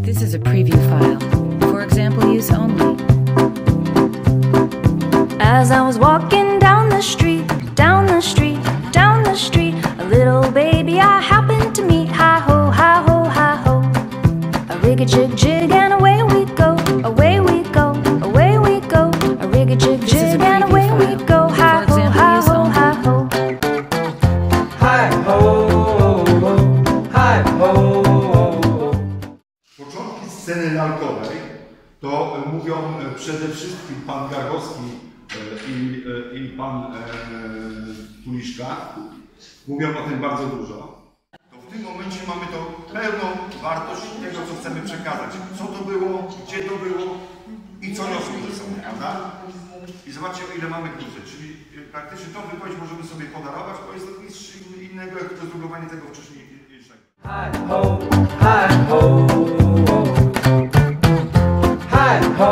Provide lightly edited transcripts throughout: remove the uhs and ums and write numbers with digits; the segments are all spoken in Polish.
This is a preview file. For example use only. As I was walking down the street, down the street, down the street, a little baby I happened to meet. Hi-ho, hi-ho, hi-ho. A rig-a-jig-jig and away we go, away we go, away we go. A rig-a-jig-jig and away we go. Hi-ho, hi-ho, hi-ho. Hi-ho, hi-ho. Początki sceny lalkowej to mówią przede wszystkim pan Gargowski i pan Tuliszka. Mówią o tym bardzo dużo. To w tym momencie mamy to pełną wartość tego, co chcemy przekazać. Co to było, gdzie to było i co niosą ze sobą, prawda? I zobaczcie, o ile mamy kluczy. Czyli praktycznie tą wypowiedź możemy sobie podarować, bo jest to nic innego jak to zdrugowanie tego wcześniejszego. Hi-ho, hi-ho. Hi-ho,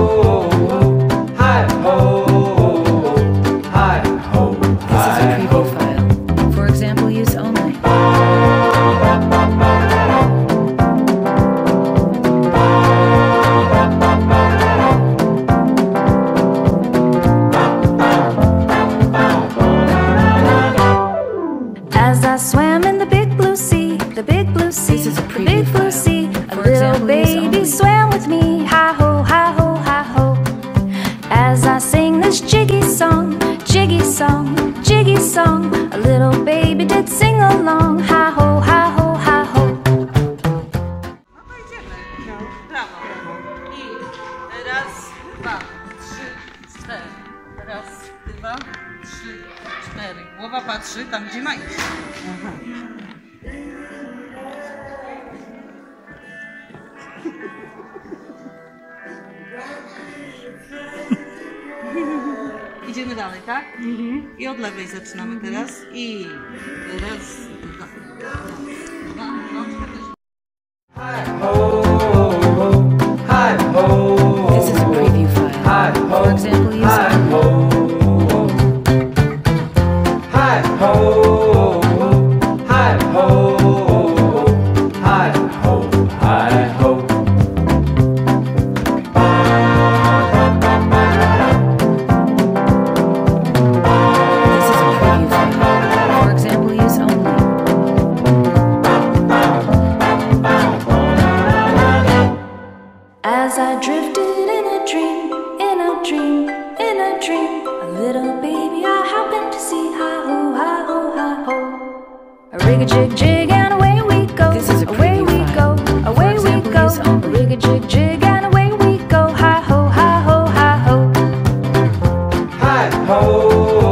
hi-ho. Hi-ho, This is a preview file. For example use only. As I swam in the big blue sea, the big blue sea, This is a the preview big blue file. sea, a For little example, use baby only. swam with me. Hi-ho, hi-ho, hi-ho. As I sing this jiggy song, jiggy song, jiggy song, a little baby did sing along. Hi-ho, hi-ho, hi-ho. No to idziemy. Brawo. I raz, dwa, trzy, cztery. Raz, dwa, trzy, cztery. Głowa patrzy tam, gdzie ma iść. Idziemy dalej, tak? I od lewej zaczynamy teraz. I raz, dwa, dwa, no, Hi-ho, hi-ho. This is a preview file. For example use only. Hi-ho, hi-ho. Hi-ho, hi-ho. This is a preview file. For example use only. As I drifted in a dream, in a dream, in a dream, a little baby I happened to see. Hi-ho, hi-ho, hi-ho. A rig-a-jig-jig and away we go. This is a away preview we file. go, away For we example, go. use A only. rig-a-jig-jig and away we go. Hi-ho, hi-ho, hi-ho. Hi-ho.